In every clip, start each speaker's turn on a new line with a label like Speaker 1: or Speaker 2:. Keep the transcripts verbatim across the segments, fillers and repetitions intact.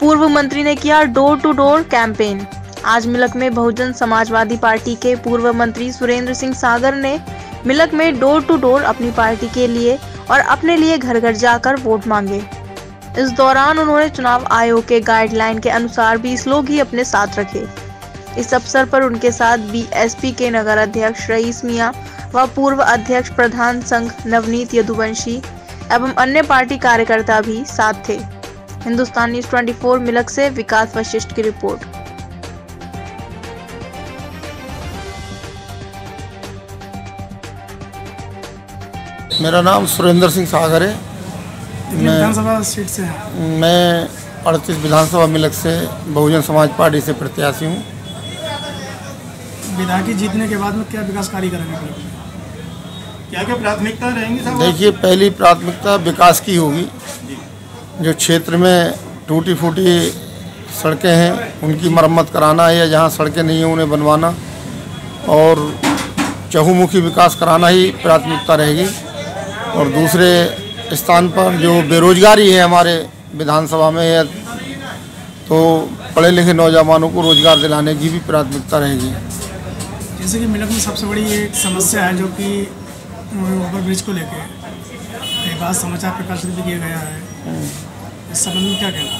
Speaker 1: पूर्व मंत्री ने किया डोर टू डोर कैंपेन। आज मिलक में बहुजन समाजवादी पार्टी के पूर्व मंत्री सुरेंद्र सिंह सागर ने मिलक में डोर टू डोर अपनी पार्टी के लिए और अपने लिए घर घर जाकर वोट मांगे। इस दौरान उन्होंने चुनाव आयोग के गाइडलाइन के अनुसार बीस लोग ही अपने साथ रखे। इस अवसर पर उनके साथ बीएसपी के नगर अध्यक्ष रईस मियां व पूर्व अध्यक्ष प्रधान संघ नवनीत यदुवंशी एवं अन्य पार्टी कार्यकर्ता भी साथ थे। हिंदुस्तान न्यूज़ चौबीस मिलक से विकास वशिष्ठ की रिपोर्ट।
Speaker 2: मेरा नाम सुरेंद्र सिंह सागर है।
Speaker 3: मैं विधानसभा सीट से हैं।
Speaker 2: मैं अड़तीस विधानसभा मिलक से बहुजन समाज पार्टी से प्रत्याशी हूँ।
Speaker 3: विधायक जीतने के बाद में क्या विकास कार्य करेंगे? क्या क्या प्राथमिकता रहेंगी साहब?
Speaker 2: देखिए, पहली प्राथमिकता विकास की होगी। जो क्षेत्र में टूटी फूटी सड़कें हैं उनकी मरम्मत कराना है, या जहाँ सड़कें नहीं हैं उन्हें बनवाना, और चहुमुखी विकास कराना ही प्राथमिकता रहेगी। और दूसरे स्थान पर जो बेरोजगारी है हमारे विधानसभा में है, तो पढ़े लिखे नौजवानों को रोजगार दिलाने की भी प्राथमिकता रहेगी।
Speaker 3: जैसे कि मिलक में सबसे बड़ी एक समस्या है जो कि ओवर ब्रिज को लेकर कई बार समाचार प्रकाशित भी किया गया है, इस संबंध में क्या कहना?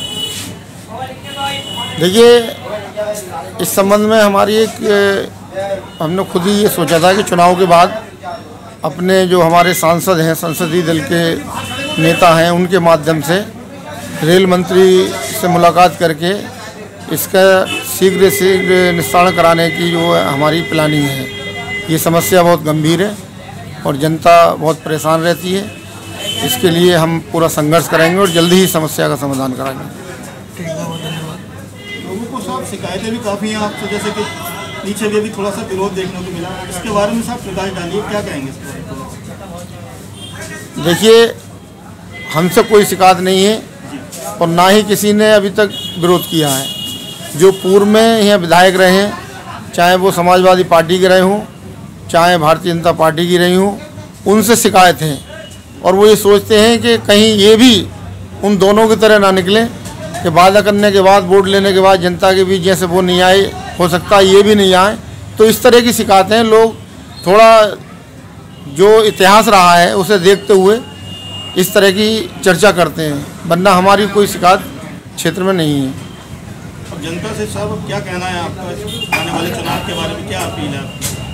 Speaker 2: देखिए, इस संबंध में हमारी एक हमने खुद ही ये सोचा था कि चुनाव के बाद अपने जो हमारे सांसद हैं, संसदीय दल के नेता हैं, उनके माध्यम से रेल मंत्री से मुलाकात करके इसका शीघ्र शीघ्र निस्तारण कराने की जो है हमारी प्लानिंग है। ये समस्या बहुत गंभीर है और जनता बहुत परेशान रहती है। इसके लिए हम पूरा संघर्ष करेंगे और जल्दी ही समस्या का समाधान कराएंगे।
Speaker 3: ठीक है, बहुत धन्यवाद।
Speaker 4: लोगों को साहब शिकायतें भी काफ़ी हैं आपसे, जैसे कि पीछे भी, भी थोड़ा सा विरोध देखने को मिला, इसके बारे में साहब प्रकाश डालिए, क्या कहेंगे इसके बारे में?
Speaker 2: देखिए, हमसे कोई शिकायत नहीं है और ना ही किसी ने अभी तक विरोध किया है। जो पूर्व में यहाँ विधायक रहे हैं, चाहे वो समाजवादी पार्टी के रहे हों, चाहे भारतीय जनता पार्टी की रही हों, उनसे शिकायत है। और वो ये सोचते हैं कि कहीं ये भी उन दोनों की तरह ना निकले कि वादा करने के बाद, वोट लेने के बाद जनता के बीच जैसे वो नहीं आए, हो सकता है ये भी नहीं आए। तो इस तरह की शिकायतें लोग थोड़ा जो इतिहास रहा है उसे देखते हुए इस तरह की चर्चा करते हैं, वरना हमारी कोई शिकायत क्षेत्र में नहीं है।
Speaker 4: अब जनता से साहब क्या कहना है आपका आने वाले चुनाव के बारे में, क्या अपील है?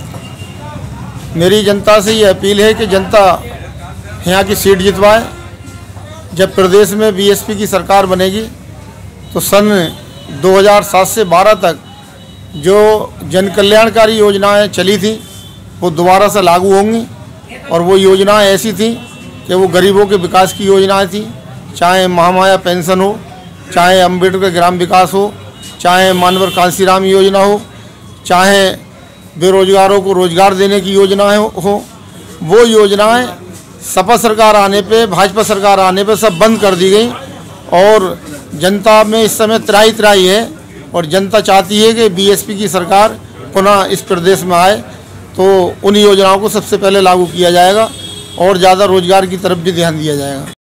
Speaker 2: मेरी जनता से ये अपील है कि जनता यहाँ की सीट जितवाए। जब प्रदेश में बीएसपी की सरकार बनेगी तो सन दो हज़ार सात से बारह तक जो जन कल्याणकारी योजनाएं चली थी वो दोबारा से लागू होंगी। और वो योजनाएं ऐसी थी कि वो गरीबों के विकास की योजनाएं थी, चाहे महामाया पेंशन हो, चाहे अम्बेडकर ग्राम विकास हो, चाहे मानवर कांसीराम योजना हो, चाहे बेरोजगारों को रोजगार देने की योजनाएं हो। वो योजनाएं सपा सरकार आने पे, भाजपा सरकार आने पे सब बंद कर दी गई। और जनता में इस समय त्राही त्राही है और जनता चाहती है कि बीएसपी की सरकार पुनः इस प्रदेश में आए, तो उन योजनाओं को सबसे पहले लागू किया जाएगा और ज़्यादा रोजगार की तरफ भी ध्यान दिया जाएगा।